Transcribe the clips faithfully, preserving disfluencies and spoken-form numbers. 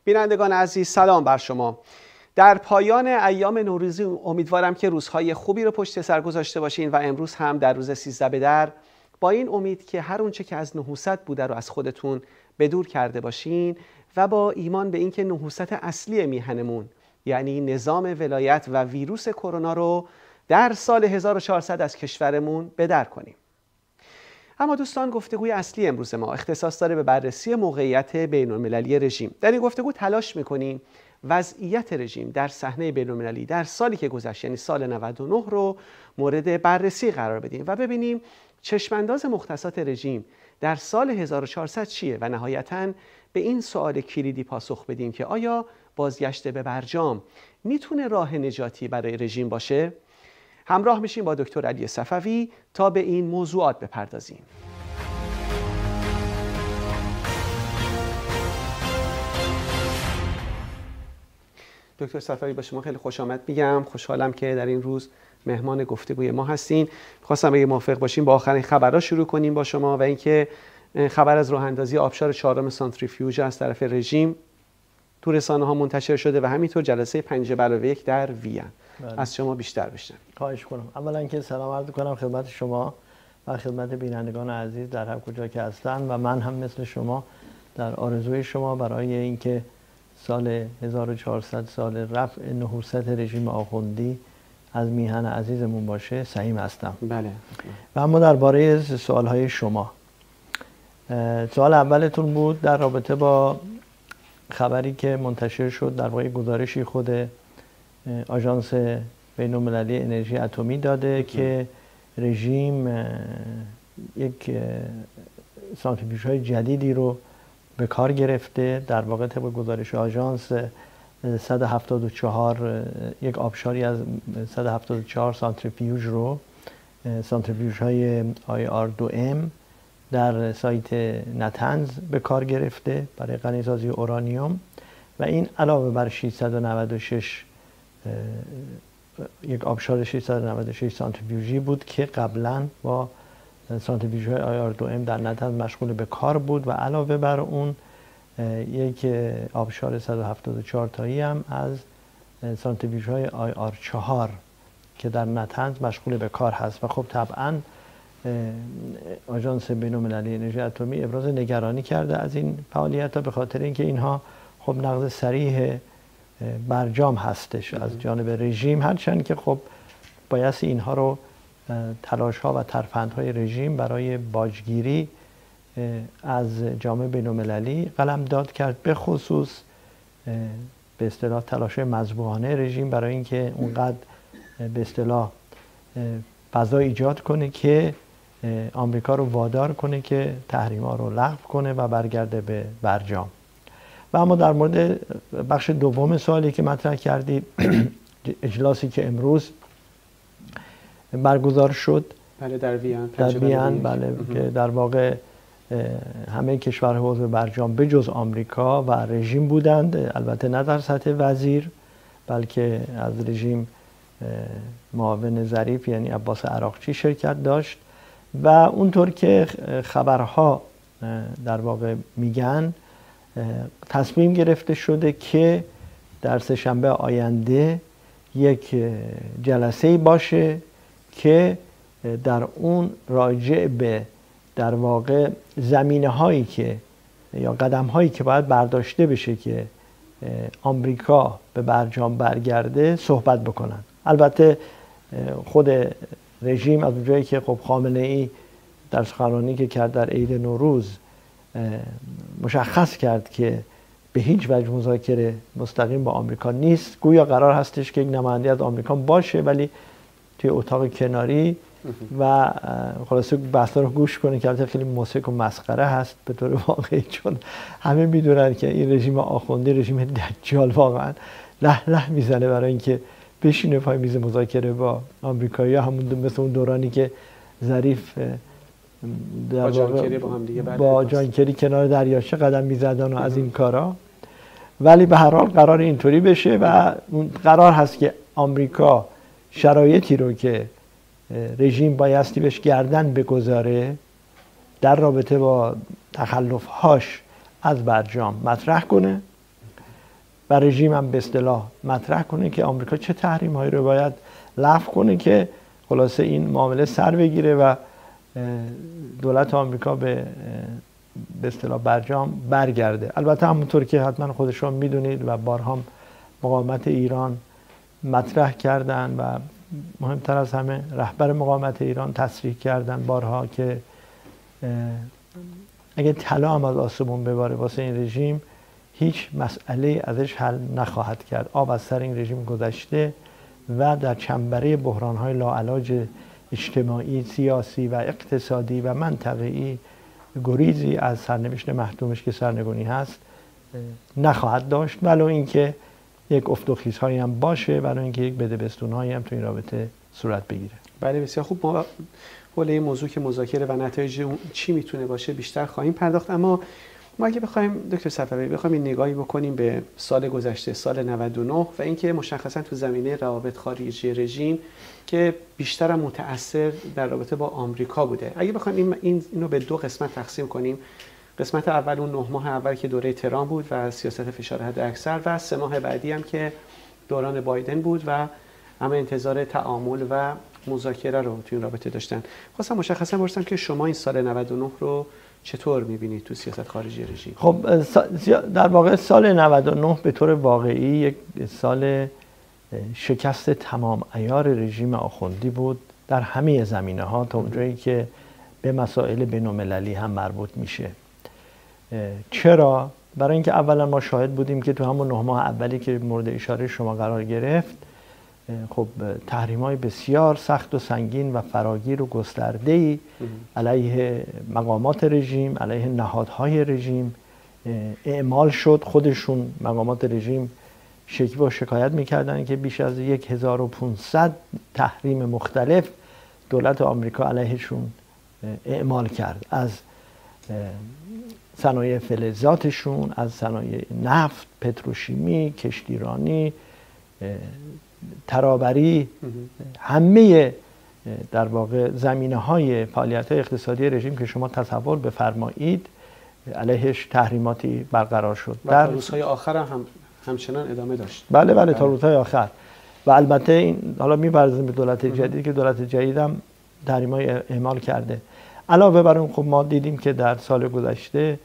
بینندگان عزیز، سلام بر شما. در پایان ایام نوروزی امیدوارم که روزهای خوبی رو پشت سر گذاشته باشین و امروز هم در روز سیزده بدر با این امید که هر اونچه که از نحوست بوده رو از خودتون به دور کرده باشین و با ایمان به اینکه نحوست اصلی میهنمون یعنی نظام ولایت و ویروس کرونا رو در سال هزار و چهارصد از کشورمون به در کنیم. اما دوستان، گفتگوی اصلی امروز ما اختصاص داره به بررسی موقعیت بین‌المللی رژیم. در این گفتگو تلاش میکنیم وضعیت رژیم در صحنه بین‌المللی در سالی که گذشت، یعنی سال نود و نه رو مورد بررسی قرار بدیم و ببینیم چشمانداز مختصات رژیم در سال هزار و چهارصد چیه و نهایتاً به این سوال کلیدی پاسخ بدیم که آیا بازگشت به برجام میتونه راه نجاتی برای رژیم باشه؟ همراه میشیم با دکتر علی صفوی تا به این موضوعات بپردازیم. دکتر صفوی، با شما خیلی خوش آمد میگم. خوشحالم که در این روز مهمان گفتگوی ما هستین. خواستم اگه موافق باشیم با آخرین خبرها شروع کنیم با شما و اینکه خبر از راه اندازی آبشار چهارم سانتریفیوژ از طرف رژیم تو رسانه ها منتشر شده و همینطور جلسه پنج علاوه یک در وین. بله. از شما بیشتر بشنویم. خواهش کنم. اولا که سلام عرض کنم خدمت شما و خدمت بینندگان عزیز در هر کجا که هستن و من هم مثل شما در آرزوی شما برای اینکه سال هزار و چهارصد سال رفع نحوست رژیم آخوندی از میهن عزیزمون باشه سعیم هستم. بله. و اما درباره سوالهای شما، سوال اولتون بود در رابطه با خبری که منتشر شد، در واقع گزارشی خود آژانس بین‌المللی انرژی اتمی داده که رژیم یک سانتریفیوژهای جدیدی رو به کار گرفته. در واقع طبق گزارش آژانس صد و هفتاد و چهار یک آبشاری از صد و هفتاد و چهار سانتریفیوژ رو سانتریفیوژهای آی آر دو ام در سایت نتنز به کار گرفته برای غنیسازی اورانیوم و این علاوه بر ششصد و نود و شش یک آبشار ششصد و نود و شش سانتریفیوژی بود که قبلا با سانتریفیوژهای آی آر دو ام در نتنز مشغول به کار بود و علاوه بر اون یک آبشار صد و هفتاد و چهار تایی هم از سانتریفیوژهای آی آر چهار که در نتنز مشغول به کار هست. و خب طبعا آژانس بین‌المللی انرژی اتمی ابراز نگرانی کرده از این فعالیت‌ها به خاطر اینکه اینها خب نقض صریح برجام هستش از جانب رژیم، هرچند که خب بایستی اینها رو تلاش‌ها و ترفندهای رژیم برای باجگیری از جامعه بین‌المللی قلمداد کرد، به خصوص به اصطلاح تلاش‌های مذبوحانه رژیم برای اینکه اونقدر به اصطلاح فضا ایجاد کنه که آمریکا رو وادار کنه که تحریم‌ها رو لغو کنه و برگرده به برجام. و اما در مورد بخش دوم سوالی که مطرح کردید، اجلاسی که امروز برگزار شد بله در وین در وین بله که در واقع همه کشورها عضو برجام به جز آمریکا و رژیم بودند، البته نه در سطح وزیر بلکه از رژیم معاون ظریف یعنی عباس عراقچی شرکت داشت و اونطور که خبرها در واقع میگن تصمیم گرفته شده که در سه‌شنبه آینده یک جلسه باشه که در اون راجع به در واقع زمینه هایی که یا قدم هایی که باید برداشته بشه که آمریکا به برجام برگرده صحبت بکنن. البته خود رژیم از اونجایی که خب خامنه ای در سخنرانی که کرد در عید نوروز مشخص کرد که به هیچ وجه مذاکره مستقیم با آمریکا نیست، گویا قرار هستش که یک نماینده از آمریکا باشه ولی توی اتاق کناری و خلاصه بحثا رو گوش کنه که البته خیلی موسیقی و مسخره هست به طور واقعی، چون همه میدونن که این رژیم آخوندی رژیم دجال واقعا له له میزنه برای اینکه بشینه پای میز مذاکره با آمریکایی‌ها، همون مثل اون دورانی که ظریف با جانکری با هم دیگه با جانکری کنار دریاچه قدم میزدن و از این کارا. ولی به هر حال قرار اینطوری بشه و قرار هست که آمریکا شرایطی رو که رژیم بایستی بهش گردن بگذاره در رابطه با تخلف‌هاش از برجام مطرح کنه و رژیم هم به اصطلاح مطرح کنه که آمریکا چه تحریم هایی رو باید لغو کنه که خلاصه این معامله سر بگیره و دولت آمریکا به به اصطلاح برجام برگرده. البته همونطور که حتما خودشون میدونید و بارها مقاومت ایران مطرح کردن و مهمتر از همه رهبر مقاومت ایران تصریح کردن بارها که اگه طلا هم از آسمون بباره واسه این رژیم هیچ مسئله ازش حل نخواهد کرد. آب از سر این رژیم گذشته و در چنبره بحران‌های لاعلاج اجتماعی، سیاسی و اقتصادی و منطقه‌ای گریزی از سرنوشت محتومش که سرنگونی هست نخواهد داشت، ولو اینکه یک افت و خیزهایی هم باشه، ولو اینکه یک بدبستون‌هایی هم تو این رابطه صورت بگیره. بله بسیار خوب. ما حول این موضوع که مذاکره و نتایج چی میتونه باشه بیشتر خواهیم پرداخت، اما ما اگه بخوایم دکتر صفوی بخوایم این نگاهی بکنیم به سال گذشته، سال نود و نه، و اینکه مشخصا تو زمینه روابط خارجی رژیم که بیشتر هم متأثر در رابطه با آمریکا بوده، اگه بخوایم این اینو به دو قسمت تقسیم کنیم، قسمت اول اون نه ماه اول که دوره ترامپ بود و سیاست فشار حد اکثر، و سه ماه بعدی هم که دوران بایدن بود و همه انتظار تعامل و مذاکره رو تو این رابطه داشتن. خواستم مشخصا بپرسم که شما این سال نود و نه رو چطور می‌بینید تو سیاست خارجی رژیم؟ خب در واقع سال نود و نه به طور واقعی یک سال شکست تمام عیار رژیم آخوندی بود در همه زمینه‌ها تا اونجایی که به مسائل بین‌المللی هم مربوط میشه. چرا؟ برای اینکه اولا ما شاهد بودیم که تو همون نه ماه اولی که مورد اشاره شما قرار گرفت، خب تحریم‌های بسیار سخت و سنگین و فراگیر و گسترده‌ای علیه مقامات رژیم، علیه نهادهای رژیم اعمال شد. خودشون مقامات رژیم شکوه و شکایت می‌کردن که بیش از هزار و پانصد تحریم مختلف دولت آمریکا علیهشون اعمال کرد، از صنایع فلزاتشون، از صنایع نفت، پتروشیمی، کشتیرانی، ترابری، همه در واقع زمینه‌های فعالیت‌های اقتصادی رژیم که شما تصور بفرمایید علیهش تحریماتی برقرار شد. و در روزهای آخر هم همچنان ادامه داشت. بله بله تا روزهای آخر. و البته این حالا می‌پردازیم به دولت جدید که دولت جدید هم تحریم‌های اعمال کرده. علاوه بر اون خب ما دیدیم که در سال گذشته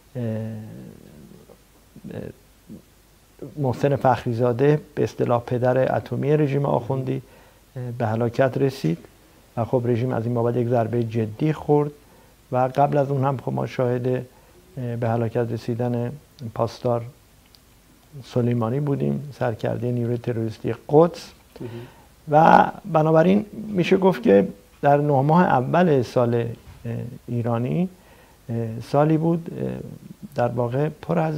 محسن فخریزاده به اصطلاح پدر اتمی رژیم آخوندی به هلاکت رسید و خب رژیم از این بابت یک ضربه جدی خورد و قبل از اون هم خب ما شاهد به هلاکت رسیدن پاسدار سلیمانی بودیم، سرکرده نیروی تروریستی قدس. و بنابراین میشه گفت که در نه ماه اول سال ایرانی سالی بود در واقع پر از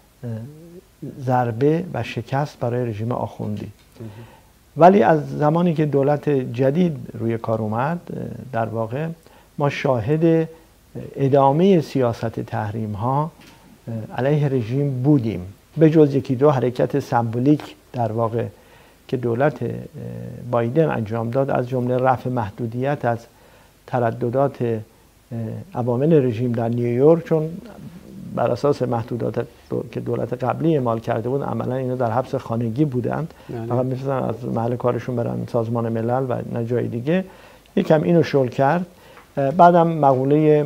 ضربه و شکست برای رژیم آخوندی. ولی از زمانی که دولت جدید روی کار اومد در واقع ما شاهد ادامه سیاست تحریم ها علیه رژیم بودیم، به جز یکی دو حرکت سمبولیک در واقع که دولت بایدن انجام داد، از جمله رفع محدودیت از ترددات عوامل رژیم در نیویورک، چون بر اساس محدودات که دولت قبلی اعمال کرده بود عملا اینا در حبس خانگی بودند، فقط می‌تونن از محل کارشون برن سازمان ملل و نه جای دیگه. یکم اینو شل کرد. بعدم مقوله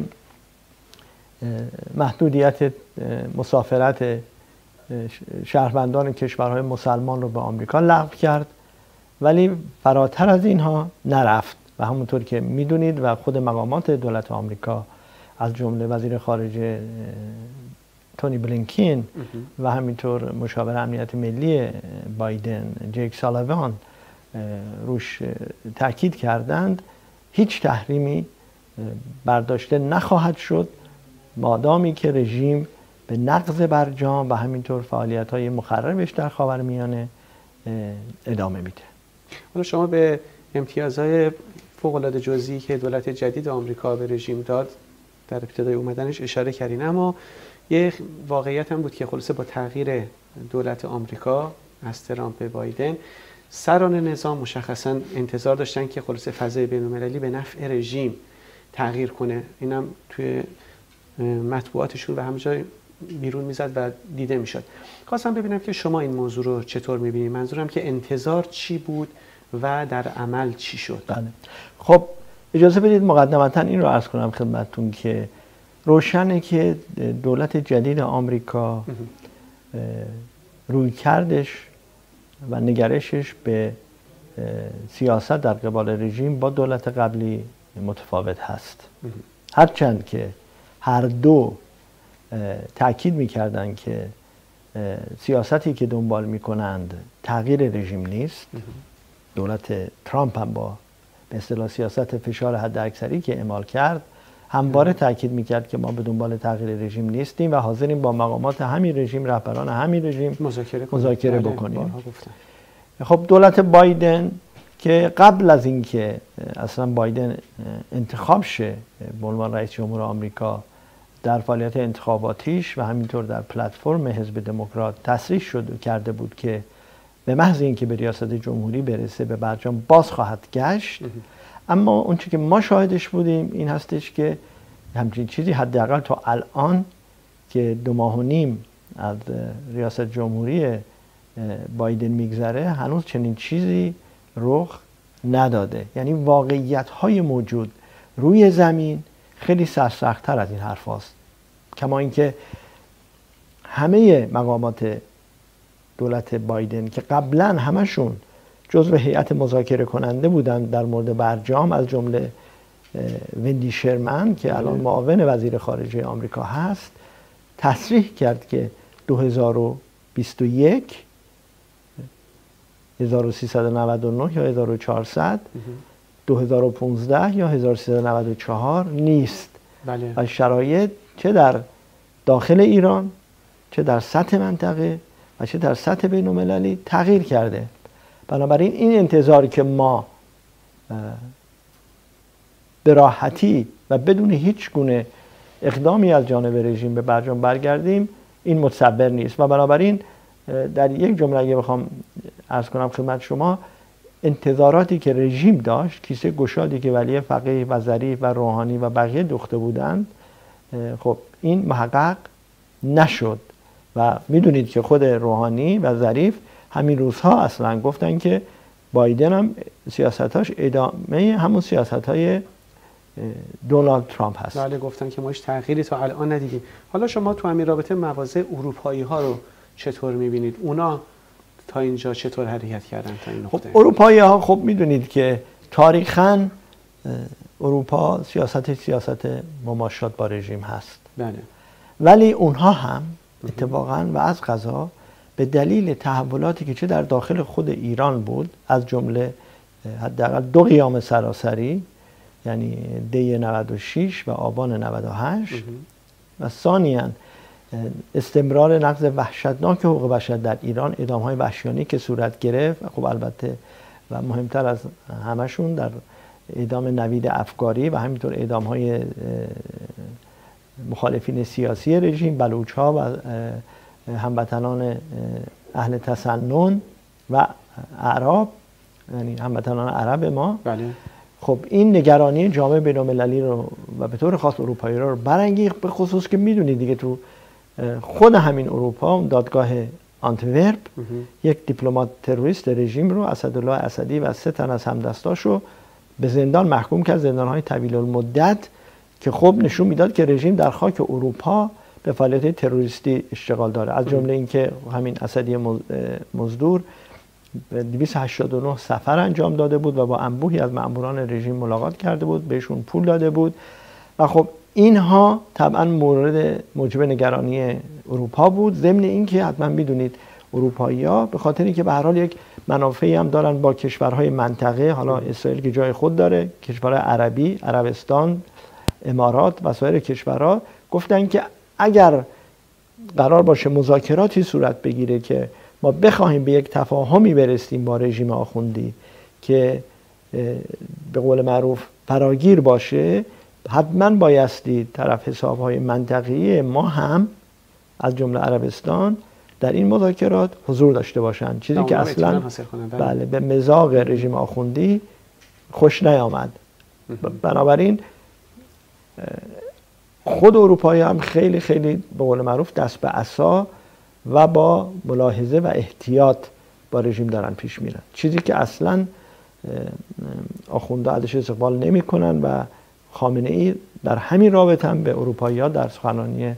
محدودیت مسافرت شهروندان کشورهای مسلمان رو به آمریکا لغو کرد، ولی فراتر از اینها نرفت و همونطور که میدونید و خود مقامات دولت آمریکا از جمله وزیر خارجه تونی بلینکن و همینطور مشاور امنیت ملی بایدن جیک سالیوان روش تاکید کردند، هیچ تحریمی برداشته نخواهد شد مادامی که رژیم به نقض برجام و همینطور فعالیت‌های مخربش در خاورمیانه ادامه میده. حالا شما به امتیازهای فوق‌العاده جزئی که دولت جدید آمریکا به رژیم داد در ابتدای اومدنش اشاره کردین، اما یه واقعیت هم بود که خلاصه با تغییر دولت آمریکا از ترامپ به بایدن، سران نظام مشخصا انتظار داشتن که خلاصه فضای بین‌المللی به نفع رژیم تغییر کنه. اینم توی مطبوعاتشون و همه جای بیرون میزد و دیده میشد. خواستم ببینم که شما این موضوع رو چطور میبینید. منظورم که انتظار چی بود و در عمل چی شد؟ بله. خب اجازه بدید مقدمتا این رو عرض کنم خدمتتون که روشنه که دولت جدید آمریکا روی کردش و نگرشش به سیاست در قبال رژیم با دولت قبلی متفاوت هست. هرچند که هر دو تأکید می‌کردن که سیاستی که دنبال می‌کنند تغییر رژیم نیست. دولت ترامپ هم با به اصطلاح سیاست فشار حداکثری که اعمال کرد همواره تاکید میکرد که ما به دنبال تغییر رژیم نیستیم و حاضریم با مقامات همین رژیم، رهبران همین رژیم مذاکره, مذاکره بکنیم. خب دولت بایدن که قبل از اینکه اصلا بایدن انتخاب شه به عنوان رئیس جمهور آمریکا در فعالیت انتخاباتیش و همینطور در پلتفرم حزب دموکرات تصریح شد کرده بود که به محض اینکه به ریاست جمهوری برسه به برجام باز خواهد گشت. اما اون چیزی که ما شاهدش بودیم این هستش که همچین چیزی حداقل تا الان که دو ماه و نیم از ریاست جمهوری بایدن میگذره هنوز چنین چیزی رخ نداده. یعنی واقعیت های موجود روی زمین خیلی سرسخت‌تر از این حرف هاست. کما اینکه همه مقامات دولت بایدن که قبلا همشون جزو هیئت مذاکره کننده بودن در مورد برجام، از جمله وندی شرمن که الان معاون وزیر خارجه آمریکا هست، تصریح کرد که دو هزار و بیست و یک هزار و سیصد و نود و نه یا هزار و چهارصد دو هزار و پانزده یا هزار و سیصد و نود و چهار نیست. بله. و شرایط چه در داخل ایران، چه در سطح منطقه و چه در سطح بین المللی تغییر کرده. بنابراین این انتظاری که ما به راحتی و بدون هیچ گونه اقدامی از جانب رژیم به برجام برگردیم این متصور نیست. و بنابراین در یک جمله اگه بخوام عرض کنم خدمت شما، انتظاراتی که رژیم داشت، کیسه گشادی که ولی فقیه و ظریف و روحانی و بقیه دوخته بودند، خب این محقق نشد. و میدونید که خود روحانی و ظریف همین روزها اصلا گفتن که بایدن هم سیاستاش ادامه همون سیاستهای دونالد ترامپ هست. بله، گفتن که ما هیچ تغییری تا الان ندیدیم. حالا شما تو همین رابطه مواضع اروپایی ها رو چطور میبینید؟ اونا تا اینجا چطور حرکت کردن تا این نقطه؟ خب اروپایی ها خب میدونید که تاریخاً اروپا سیاست سیاست مماشات با رژیم هست. بله. ولی اونها هم اتفاقاً و از قضا به دلیل تحولاتی که چه در داخل خود ایران بود، از جمله حداقل دو قیام سراسری، یعنی دی نود و شش و آبان نود و هشت و ثانیاً استمرار نقض وحشتناک حقوق بشر در ایران، اعدام‌های وحشیانه که صورت گرفت، خب البته و مهمتر از همشون در اعدام نوید افکاری و همینطور اعدام‌های مخالفین سیاسی رژیم، بلوچ‌ها و هموطنان اهل تسنن و اعراب، یعنی هموطنان عرب ما. بله. خب این نگرانی جامعه بین‌المللی رو و به طور خاص اروپایی رو برانگیخت، به خصوص که میدونید دیگه تو خود همین اروپا دادگاه آنتورپ یک دیپلمات تروریست رژیم رو، اسدالله اسدی و سه تن از همدستاشو به زندان محکوم کرد، زندان‌های طویل المدت، که خب نشون میداد که رژیم در خاک اروپا به فعالیت تروریستی اشتغال داره. از جمله اینکه همین اسدی مزدور دویست و هشتاد و نه سفر انجام داده بود و با انبوهی از مأموران رژیم ملاقات کرده بود، بهشون پول داده بود و خب اینها طبعا مورد موجب نگرانی اروپا بود. ضمن اینکه حتما میدونید اروپایی‌ها به خاطر اینکه به هر حال یک منافعی هم دارن با کشورهای منطقه، حالا اسرائیل که جای خود داره، کشورهای عربی، عربستان، امارات و سایر کشورها، گفتن که اگر قرار باشه مذاکراتی صورت بگیره که ما بخواهیم به یک تفاهمی برسیم با رژیم آخوندی که به قول معروف فراگیر باشه، حتما بایستی طرف حسابهای منطقی ما هم از جمله عربستان در این مذاکرات حضور داشته باشند، چیزی که اصلا بله به مزاق رژیم آخوندی خوش نیامد. بنابراین خود اروپایی هم خیلی خیلی به قول معروف دست به عصا و با ملاحظه و احتیاط با رژیم دارن پیش میرن، چیزی که اصلا آخونده ازش استقبال نمی کنن و خامنه ای در همین رابطه هم به اروپایی ها در سخنرانی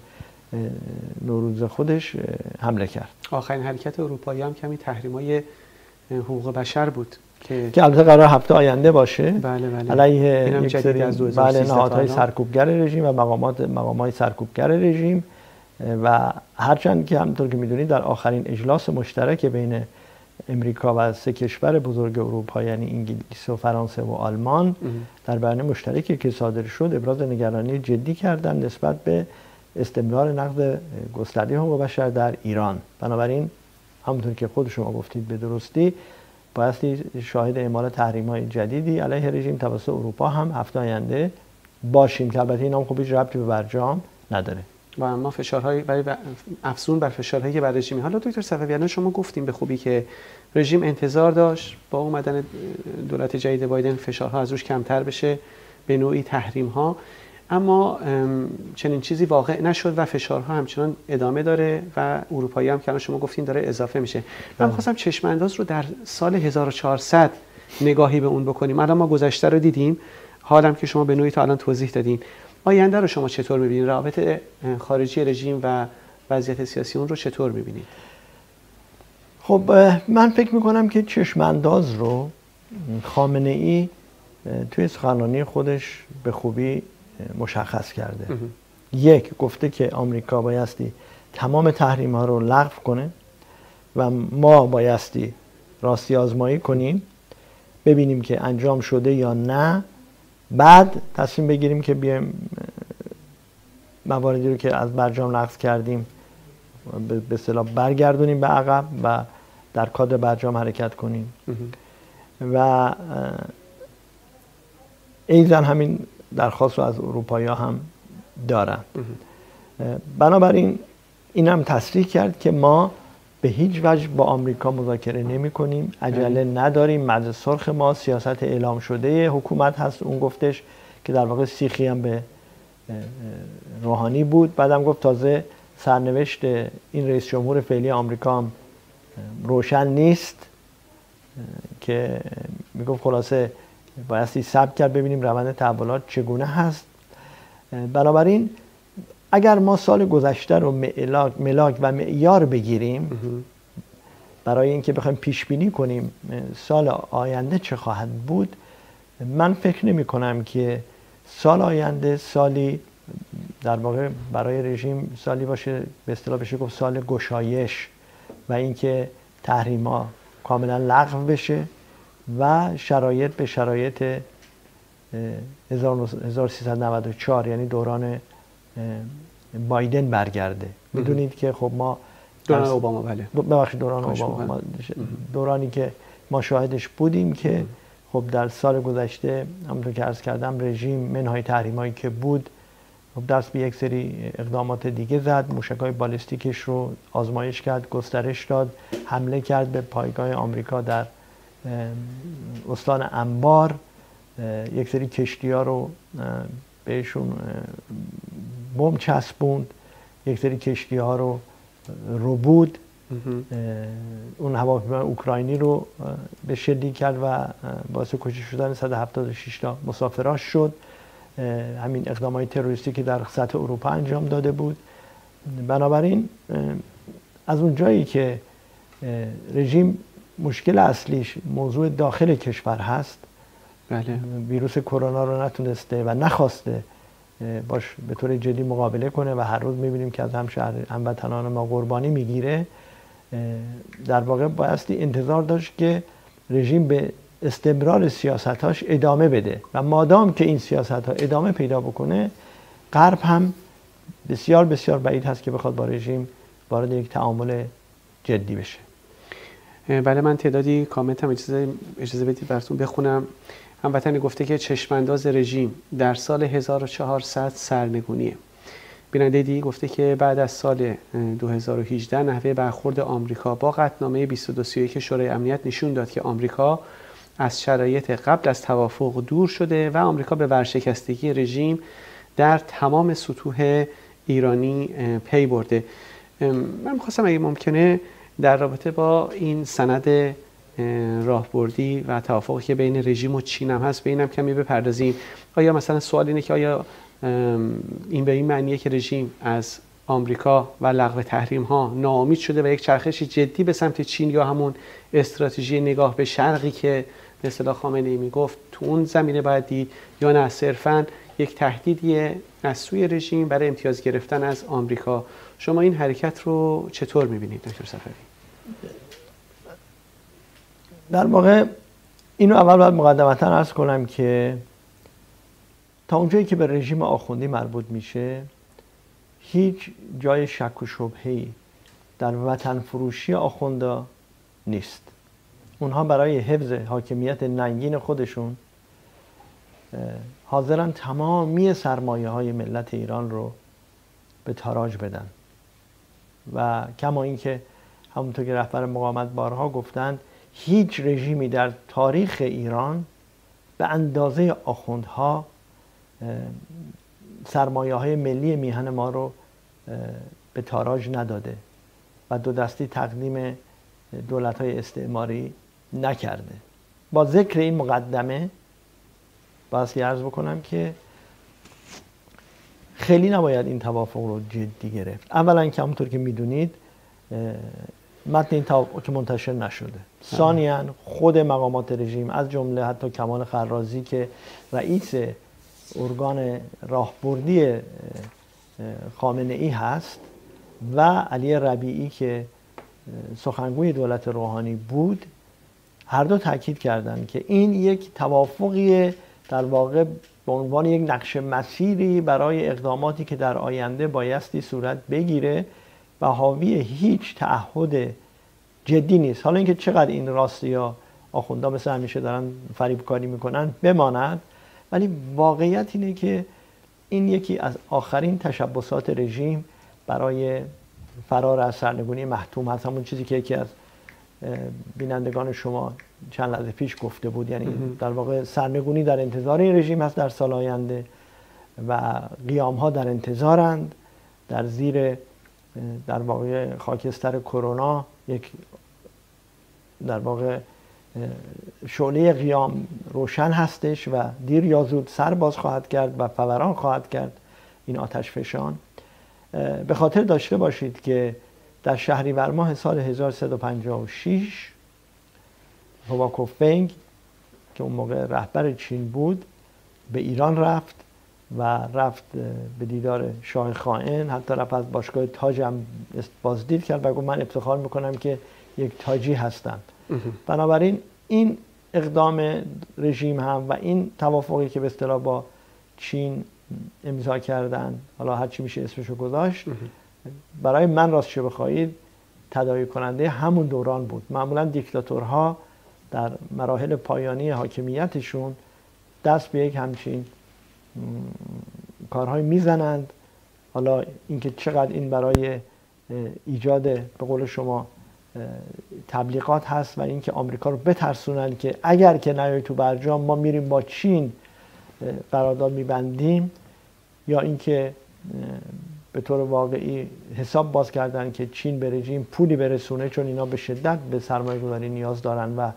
نوروز خودش حمله کرد. آخرین حرکت اروپایی هم کمی تحریم‌های حقوق بشر بود که که البته قرار هفته آینده باشه. بله بله. علیه یک سری بله نهادهای سرکوبگر رژیم و مقامات مقامات سرکوبگر رژیم و هرچند که همونطور که میدونید در آخرین اجلاس مشترک بین امریکا و سه کشور بزرگ اروپا یعنی انگلیس و فرانسه و آلمان در بیانیه مشترکی که صادر شد ابراز نگرانی جدی کردند نسبت به استمرار نقض گسترده حقوق بشر در ایران. بنابراین همونطور که خود شما گفتید به درستی بایستی شاهد اعمال تحریم‌های جدیدی علیه رژیم توسط اروپا هم هفته آینده باشیم که البته این هم خوب هیچ ربطی به برجام نداره. و اما فشارهای برای افزون بر فشارهایی که بر رژیم. حالا دکتر صفویان شما گفتیم به خوبی که رژیم انتظار داشت با اومدن دولت جدید بایدن فشارها از روش کمتر بشه به نوعی تحریم‌ها، اما چنین چیزی واقع نشد و فشارها همچنان ادامه داره و اروپایی هم که شما گفتین داره اضافه میشه. من خواستم چشم انداز رو در سال هزار و چهارصد نگاهی به اون بکنیم. الان ما گذشته رو دیدیم، حالم که شما به نوعی تا الان توضیح دادین. آینده رو شما چطور می‌بینید؟ روابط خارجی رژیم و وضعیت سیاسی اون رو چطور می‌بینید؟ خب من فکر می‌کنم که چشم انداز رو خامنه ای توی سخنرانی خودش به خوبی مشخص کرده. اه. یک، گفته که آمریکا بایستی تمام تحریم ها رو لغو کنه و ما بایستی راستی آزمایی کنیم ببینیم که انجام شده یا نه، بعد تصمیم بگیریم که بیایم مواردی رو که از برجام لغو کردیم به اصطلاح برگردونیم به عقب و در کادر برجام حرکت کنیم. اه. و ایضاً همین درخواست رو از اروپایی ها هم دارن. بنابراین این هم تصریح کرد که ما به هیچ وجه با آمریکا مذاکره نمی کنیم، عجله نداریم، مد سرخ ما سیاست اعلام شده حکومت هست. اون گفتش که در واقع سیخی هم به روحانی بود. بعدم گفت تازه سرنوشت این رئیس جمهور فعلی آمریکا هم روشن نیست که میگفت خلاصه بایستی صبر کرد ببینیم روند تحولات چگونه هست. بنابراین اگر ما سال گذشته رو ملاک, ملاک و معیار بگیریم برای اینکه بخوایم پیش بینی کنیم سال آینده چه خواهد بود، من فکر نمی کنم که سال آینده سالی در واقع برای رژیم سالی باشه به اصطلاح بشه گفت سال گشایش و اینکه تحریم‌ها کاملا لغو بشه و شرایط به شرایط هزار و سیصد و نود و چهار یعنی دوران بایدن برگرده. میدونید که خب ما دوران اوباما بله ببخشید دوران اوباما دورانی که ما شاهدش بودیم که خب در سال گذشته همونطور که عرض کردم رژیم منهای تحریمایی که بود خب دست به یک سری اقدامات دیگه زد، موشک‌های بالستیکش رو آزمایش کرد، گسترش داد، حمله کرد به پایگاه آمریکا در استان انبار، یک سری کشتی‌ها رو بهشون بمب چسبوند، یک سری کشتی‌ها رو ربود، اون هواپیمای اوکراینی رو به شلیک کرد و باعث کشته شدن صد و هفتاد و شش تا مسافراش شد. همین اقدامات تروریستی که در سطح اروپا انجام داده بود. بنابراین از اون جایی که رژیم مشکل اصلیش موضوع داخل کشور هست، بله. ویروس کرونا رو نتونسته و نخواسته باش به طور جدی مقابله کنه و هر روز میبینیم که از همشهر هموطنان ما قربانی میگیره، در واقع بایستی انتظار داشت که رژیم به استمرار سیاستاش ادامه بده و مادام که این سیاست ها ادامه پیدا بکنه، غرب هم بسیار بسیار بعید هست که بخواد با رژیم وارد یک تعامل جدی بشه. بله، من تعدادی کامنت هم اجازه اجازه بدید براتون بخونم. هموطنی گفته که چشمانداز رژیم در سال هزار و چهارصد سرنگونیه. بیننده دی گفته که بعد از سال دو هزار و هجده نحوه برخورد آمریکا با قطعنامه بیست و دو سی و یک شورای امنیت نشون داد که آمریکا از شرایط قبل از توافق دور شده و آمریکا به ورشکستگی رژیم در تمام سطوح ایرانی پی برده. من می‌خواستم اگه ممکنه در رابطه با این سند راهبردی و توافقی که بین رژیم و چین هم هست به اینم کمی بپردازیم. آیا مثلا سوال اینه که آیا این به این معنیه که رژیم از آمریکا و لغو تحریم ها ناامید شده و یک چرخشی جدی به سمت چین یا همون استراتژی نگاه به شرقی که به اصطلاح خامنه‌ای میگفت تو اون زمینه باید دید، یا نه صرفاً یک تهدیدیه از سوی رژیم برای امتیاز گرفتن از آمریکا؟ شما این حرکت رو چطور میبینید دکتر صفوی؟ در واقع اینو اول باید مقدمتاً عرض کنم که تا اونجایی که به رژیم آخوندی مربوط میشه هیچ جای شک و شبهه‌ای در وطن فروشی آخوندا نیست. اونها برای حفظ حاکمیت ننگین خودشون حاضرن تمامی سرمایه های ملت ایران رو به تاراج بدن و کما اینکه همونطور که رهبر مقاومت بارها گفتن هیچ رژیمی در تاریخ ایران به اندازه آخوندها سرمایه های ملی میهن ما رو به تاراج نداده و دو دستی تقدیم دولت های استعماری نکرده. با ذکر این مقدمه بایستی عرض بکنم که خیلی نباید این توافق رو جدی گرفت. اولا که همونطور که میدونید متن این توافق که منتشر نشده. ثانیاً خود مقامات رژیم از جمله حتی کمال خرازی که رئیس ارگان راهبردی خامنه‌ای هست و علی ربیعی که سخنگوی دولت روحانی بود هر دو تاکید کردند که این یک توافقی در واقع به عنوان یک نقش مسیری برای اقداماتی که در آینده بایستی صورت بگیره و حاوی هیچ تعهد جدی نیست. حالا اینکه چقدر این راستی یا آخوندا مثل همیشه دارن فریبکاری میکنن بماند، ولی واقعیت اینه که این یکی از آخرین تشبسات رژیم برای فرار از سرنگونی محتوم هست. همون چیزی که یکی از بینندگان شما چند لحظه پیش گفته بود، یعنی در واقع سرنگونی در انتظار این رژیم هست در سال آینده و قیام ها در انتظارند در زیر در واقع خاکستر کرونا. یک در واقع شعله قیام روشن هستش و دیر یا زود سر باز خواهد کرد و فوران خواهد کرد این آتش فشان. به خاطر داشته باشید که در شهریور ماه سال هزار و سیصد و پنجاه و شش هواکوفنگ که اون موقع رهبر چین بود به ایران رفت و رفت به دیدار شاه خائن، حتی رفت از باشگاه تاج هم بازدید کرد و گفت من افتخار میکنم که یک تاجی هستم. بنابراین این اقدام رژیم هم و این توافقی که به اصطلاح با چین امضا کردن، حالا هر چی میشه اسمشو گذاشت، برای من راستش بخواهید تداعی کننده همون دوران بود. معمولا دیکتاتورها در مراحل پایانی حاکمیتشون دست به یک همچین کارهای میزنند. حالا اینکه چقدر این برای ایجاد به قول شما تبلیغات هست و اینکه آمریکا رو بترسونن که اگر که نیای تو برجام ما میریم با چین قرارداد میبندیم، یا اینکه به طور واقعی حساب باز کردن که چین به رژیم پولی برسونه چون اینا به شدت به سرمایه گذاری نیاز دارن و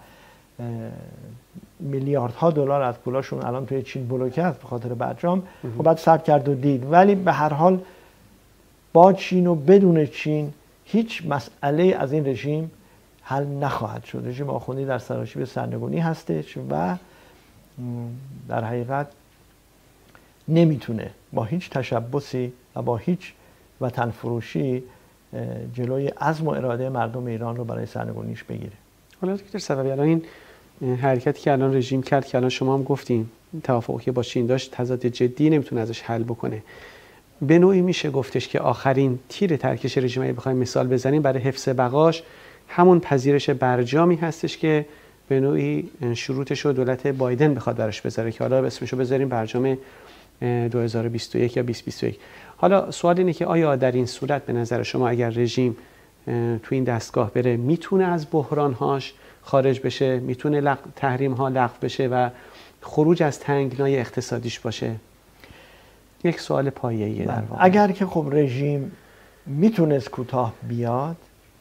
میلیاردها دلار از پولاشون الان توی چین بلوکه است به خاطر برجام. خب بعد صبر کرد و دید، ولی به هر حال با چین و بدون چین هیچ مسئله از این رژیم حل نخواهد شد. رژیم آخوندی در سراشیب سرنگونی هستش و در حقیقت نمیتونه با هیچ تشبسی و با هیچ وطن فروشی جلوی عزم و اراده مردم ایران رو برای سرنگونیش بگیره. حالا دکتر صفوی، الان این حرکتی که الان رژیم کرد که الان شما هم گفتین توافقی که با چین داشت تضاد جدی نمیتونه ازش حل بکنه، به نوعی میشه گفتش که آخرین تیر ترکش رژیم اگه بخوایم مثال بزنیم برای حفظ بقاش همون پذیرش برجامی هستش که به نوعی شروطش رو دولت بایدن بخواد براش بذاره که حالا اسمشو بذاریم برجام دو هزار و بیست و یک یا بیست بیست و یک. حالا سوال اینه که آیا در این صورت به نظر شما اگر رژیم تو این دستگاه بره میتونه از بحرانهاش خارج بشه، میتونه لغ... تحریم ها لغو بشه و خروج از تنگنای اقتصادیش باشه؟ یک سوال پایه‌ایه در واقع. اگر که خب رژیم میتونست کوتاه بیاد،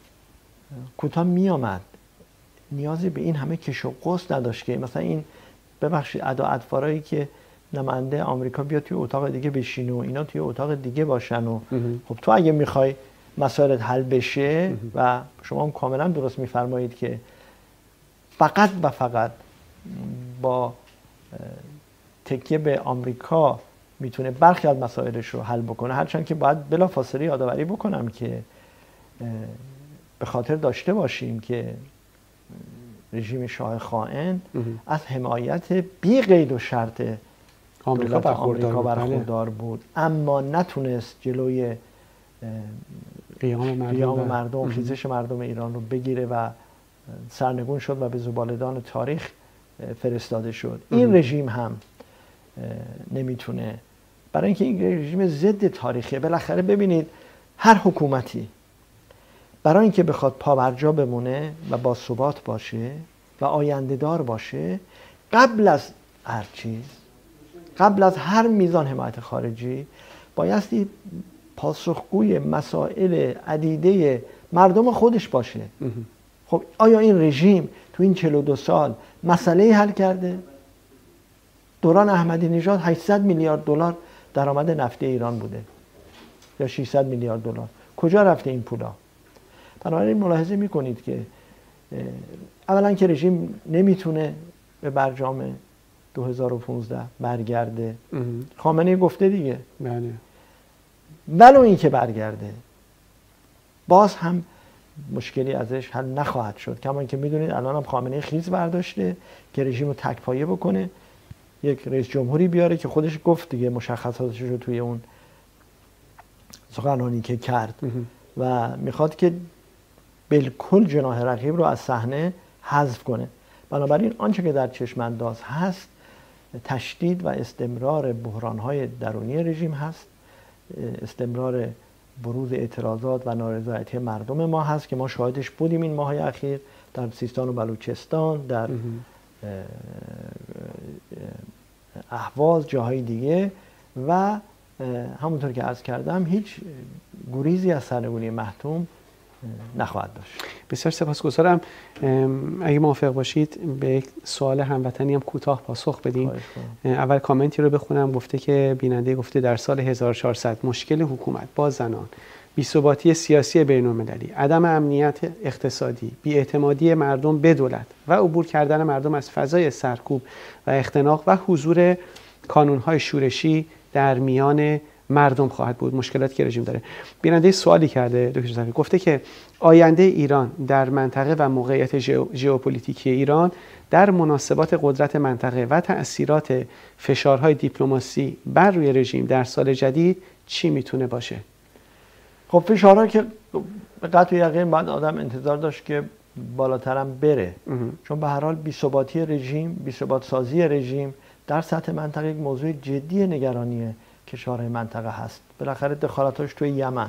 کوتاه میامد، نیازی به این همه کش و قوس نداشت که مثلا این ببخشید ادا اطوارایی که نماینده آمریکا بیاد توی اتاق دیگه بشینه و اینا توی اتاق دیگه باشن و خب تو اگه میخوای مسائلت حل بشه و شما هم کاملا درست میفرمایید که فقط و فقط با تکیه به آمریکا میتونه برخی از مسائلش رو حل بکنه، هرچند که باید بلا فاصله یادآوری بکنم که به خاطر داشته باشیم که رژیم شاه خائن از حمایت بی قید و شرط آمریکا برخوردار, برخوردار بود، اما نتونست جلوی قیام مردم, قیام مردم خیزش مردم ایران رو بگیره و سرنگون شد و به زباله‌دان تاریخ فرستاده شد. این رژیم هم نمیتونه، برای اینکه این رژیم ضد تاریخیه. بالاخره ببینید هر حکومتی برای اینکه بخواد پابرجا بمونه و با ثبات باشه و آینده دار باشه، قبل از هر چیز، قبل از هر میزان حمایت خارجی، بایستی پاسخگوی مسائل عدیده مردم خودش باشه. خب آیا این رژیم تو این چهل و دو سال مسئله حل کرده؟ دوران احمدی نژاد هشتصد میلیارد دلار درآمد نفتی ایران بوده یا ششصد میلیارد دلار. کجا رفته این پولا؟ بنابراین ملاحظه میکنید که اولا که رژیم نمیتونه به برجام دو هزار و پانزده برگرده. خامنه‌ای گفته دیگه. بله. ولو این که برگرده باز هم مشکلی ازش حل نخواهد شد. کما که میدونید الان هم خامنه‌ای خیز برداشته که رژیم رو تک‌پایه بکنه، یک رئیس جمهوری بیاره که خودش گفت دیگه مشخصاتش رو توی اون سخنرانی که کرد و میخواد که بالکل جناح رقیب رو از صحنه حذف کنه. بنابراین آنچه که در چشم انداز هست تشدید و استمرار بحران‌های درونی رژیم هست، استمرار بروز اعتراضات و نارضایتی مردم ما هست که ما شاهدش بودیم این ماه‌های اخیر در سیستان و بلوچستان، در اهواز، جاهای دیگه، و همونطور که عرض کردم هیچ گریزی از سرنگونی محتوم نخواهد داشت. بسیار سپاسگزارم. اگه موافق باشید به یک سوال هموطنی هم کوتاه پاسخ بدیم. اول کامنتی رو بخونم. گفته که بیننده گفته در سال هزار و چهارصد مشکل حکومت با زنان، بی‌ثباتی سیاسی بین‌المللی، عدم امنیت اقتصادی، بی‌اعتمادی مردم به دولت و عبور کردن مردم از فضای سرکوب و اختناق و حضور کانون‌های شورشی در میان مردم خواهد بود. مشکلاتی که رژیم داره. بیننده سوالی کرده دکتر صفوی، گفته که آینده ایران در منطقه و موقعیت ژئوپلیتیکی ایران در مناسبات قدرت منطقه و تأثیرات فشارهای دیپلماسی بر روی رژیم در سال جدید چی میتونه باشه؟ خب فشارها که به قطع یقین باید آدم انتظار داشت که بالاترم بره، چون به هر حال بی‌ثباتی رژیم، بی‌ثبات سازی رژیم در سطح منطقه یک موضوع جدی نگرانی کشورهای منطقه هست. بالاخره دخالتاش توی یمن،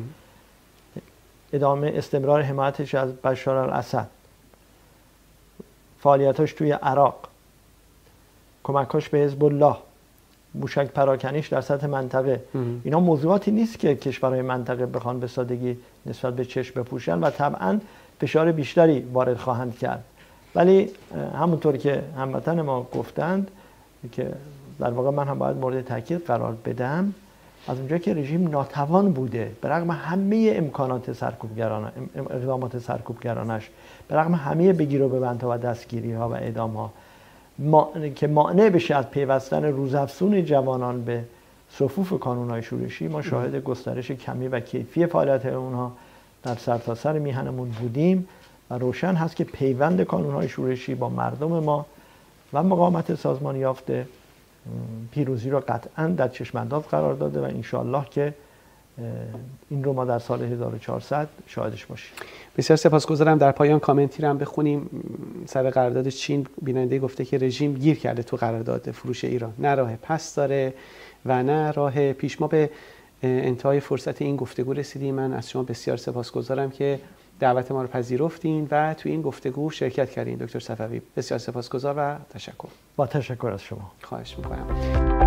ادامه استمرار حمایتش از بشار الاسد، فعالیتاش توی عراق، کمکاش به حزب الله، موشک پراکنیش در سطح منطقه، اینا موضوعاتی نیست که کشورهای منطقه بخوان به سادگی نسبت به چشم بپوشن و طبعا فشار بیشتری وارد خواهند کرد. ولی همونطور که هموطن ما گفتند که در واقع من هم باید مورد تاکید قرار بدم، از اونجا که رژیم ناتوان بوده به رغم همه امکانات سرکوبگرانه، اقدامات سرکوبگرانش، به رغم همه بگیر و ببندها و دستگیری ها و اعدام ها، ما... که مانع بشه از پیوستن روزافزون جوانان به صفوف کانون‌های شورشی، ما شاهد گسترش کمی و کیفی فعالیت اونها در سرتاسر سر میهنمون بودیم و روشن هست که پیوند کانون‌های شورشی با مردم ما و مقاومت سازمان یافته پیروزی رو قطعاً در چشم انداز قرار داده و انشاءالله که این رو ما در سال هزار و چهارصد شاهدش باشیم. بسیار سپاسگزارم. در پایان کامنتی رو هم بخونیم. سر قرارداد چین بیننده گفته که رژیم گیر کرده تو قرارداد فروش ایران، نه راه پس داره و نه راه پیش. ما به انتهای فرصت این گفتگو رسیدیم. من از شما بسیار سپاسگزارم که دعوت ما رو پذیرفتین و تو این گفتگو شرکت کردین دکتر صفوی. بسیار سپاسگزار و تشکر. با تشکر از شما. خواهش می‌کنم.